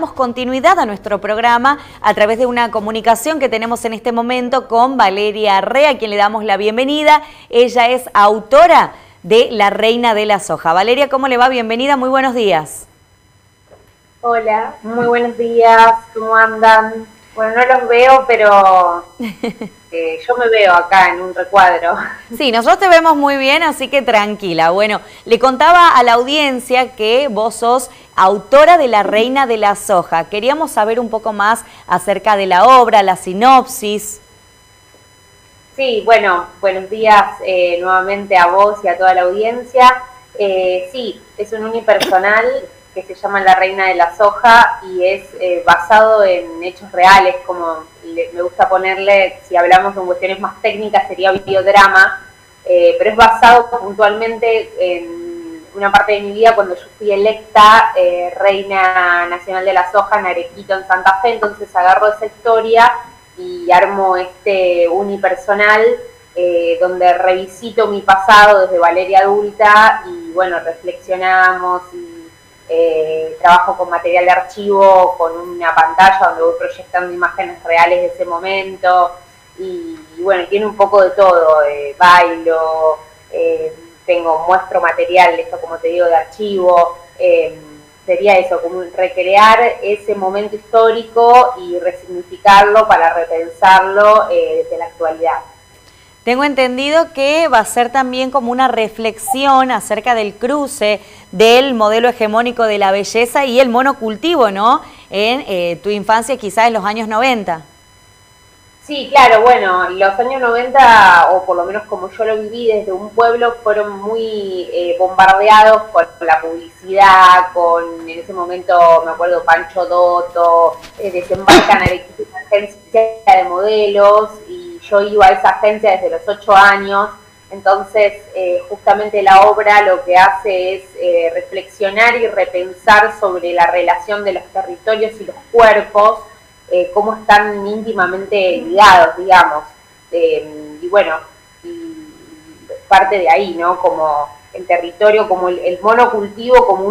continuidad a nuestro programa a través de una comunicación que tenemos en este momento con Valeria Rea, a quien le damos la bienvenida. Ella es autora de La Reina de la Soja. Valeria, ¿cómo le va? Bienvenida, muy buenos días. Hola, muy buenos días, ¿cómo andan? Bueno, no los veo, pero yo me veo acá en un recuadro. Sí, nosotros te vemos muy bien, así que tranquila. Bueno, le contaba a la audiencia que vos sos autora de La Reina de la Soja. Queríamos saber un poco más acerca de la obra, la sinopsis. Sí, bueno, buenos días nuevamente a vos y a toda la audiencia. Sí, es un unipersonal que se llama La Reina de la Soja y es basado en hechos reales, como me gusta ponerle, si hablamos en cuestiones más técnicas sería biodrama, pero es basado puntualmente en una parte de mi vida cuando yo fui electa Reina Nacional de la Soja en Arequito, en Santa Fe. Entonces agarro esa historia y armo este unipersonal donde revisito mi pasado desde Valeria adulta y bueno, reflexionamos y trabajo con material de archivo, con una pantalla donde voy proyectando imágenes reales de ese momento y bueno, tiene un poco de todo, bailo, muestro material, esto como te digo, de archivo, sería eso, como recrear ese momento histórico y resignificarlo para repensarlo desde la actualidad. Tengo entendido que va a ser también como una reflexión acerca del cruce del modelo hegemónico de la belleza y el monocultivo, ¿no? En tu infancia, quizás en los años 90. Sí, claro, bueno, los años 90, o por lo menos como yo lo viví desde un pueblo, fueron muy bombardeados con la publicidad, en ese momento me acuerdo Pancho Dotto, desembarcan a una agencia de modelos y yo iba a esa agencia desde los 8 años, entonces justamente la obra lo que hace es reflexionar y repensar sobre la relación de los territorios y los cuerpos, cómo están íntimamente ligados, digamos, y bueno, y parte de ahí, ¿no? Como el territorio, como el monocultivo, como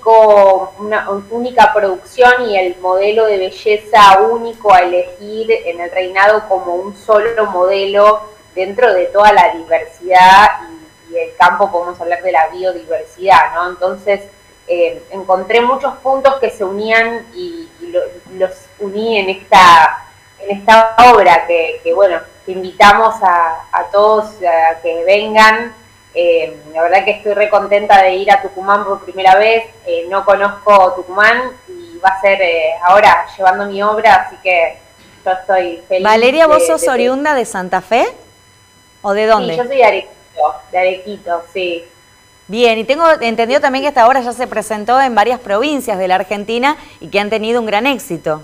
una única producción y el modelo de belleza único a elegir en el reinado como un solo modelo dentro de toda la diversidad y el campo podemos hablar de la biodiversidad, ¿no? Entonces, encontré muchos puntos que se unían y los uní en esta obra que bueno, que invitamos a todos a que vengan. La verdad que estoy re contenta de ir a Tucumán por primera vez, no conozco Tucumán y va a ser ahora llevando mi obra, así que yo estoy feliz. Valeria, ¿vos sos oriunda de Santa Fe? ¿O de dónde? Sí, yo soy de Arequito, sí. Bien, y tengo entendido también que esta obra ya se presentó en varias provincias de la Argentina y que han tenido un gran éxito.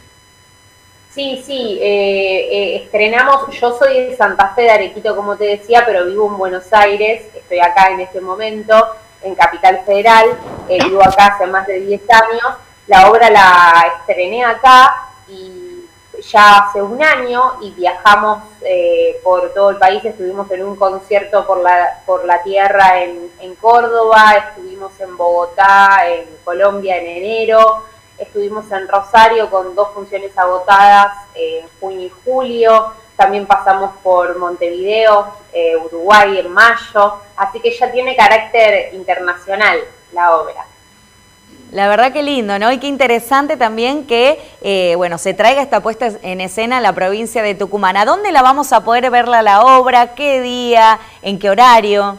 Sí, sí, estrenamos, yo soy de Santa Fe de Arequito, como te decía, pero vivo en Buenos Aires, estoy acá en este momento, en Capital Federal, vivo acá hace más de 10 años, la obra la estrené acá y ya hace un año y viajamos por todo el país, estuvimos en un concierto por la tierra en Córdoba, estuvimos en Bogotá, en Colombia en enero, estuvimos en Rosario con 2 funciones agotadas en junio y julio, también pasamos por Montevideo, Uruguay en mayo, así que ya tiene carácter internacional la obra. La verdad que lindo, ¿no? Y qué interesante también que, bueno, se traiga esta puesta en escena en la provincia de Tucumán. ¿A dónde la vamos a poder ver la obra? ¿Qué día? ¿En qué horario?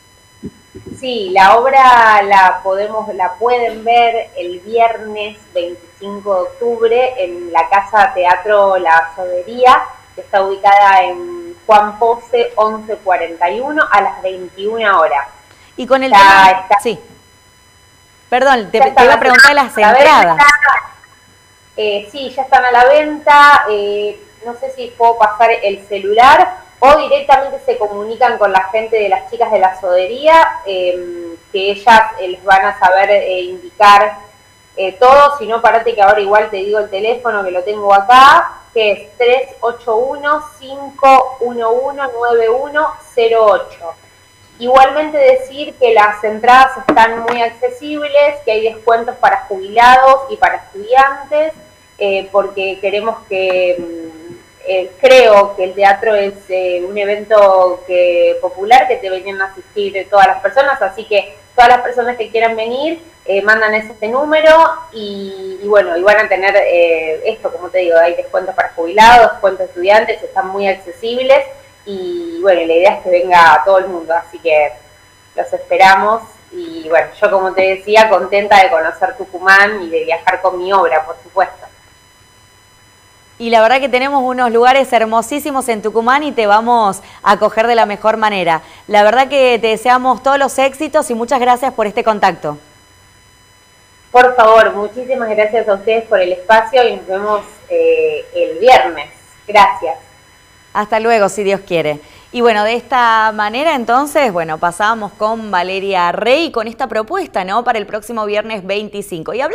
Sí, la obra la pueden ver el viernes 25 de octubre en la Casa Teatro La Sodería, que está ubicada en Juan Pose 1141 a las 21 horas. Y con el tema... Sí. Perdón, te iba a preguntar las entradas. Sí, ya están a la venta. No sé si puedo pasar el celular o directamente se comunican con la gente de las chicas de la sodería, que ellas les van a saber indicar todo. Si no, parate que ahora igual te digo el teléfono que lo tengo acá, que es 381-511-9108. Igualmente decir que las entradas están muy accesibles, que hay descuentos para jubilados y para estudiantes, porque queremos creo que el teatro es un evento popular que deberían asistir todas las personas, así que todas las personas que quieran venir mandan ese número y bueno, y van a tener esto, como te digo, hay descuentos para jubilados, descuentos de estudiantes, están muy accesibles y bueno, la idea es que venga todo el mundo, así que los esperamos y bueno, yo como te decía, contenta de conocer Tucumán y de viajar con mi obra, por supuesto. Y la verdad que tenemos unos lugares hermosísimos en Tucumán y te vamos a acoger de la mejor manera. La verdad que te deseamos todos los éxitos y muchas gracias por este contacto. Por favor, muchísimas gracias a ustedes por el espacio y nos vemos el viernes. Gracias. Hasta luego, si Dios quiere. Y bueno, de esta manera entonces, bueno, pasamos con Valeria Rey con esta propuesta, ¿no? Para el próximo viernes 25. Y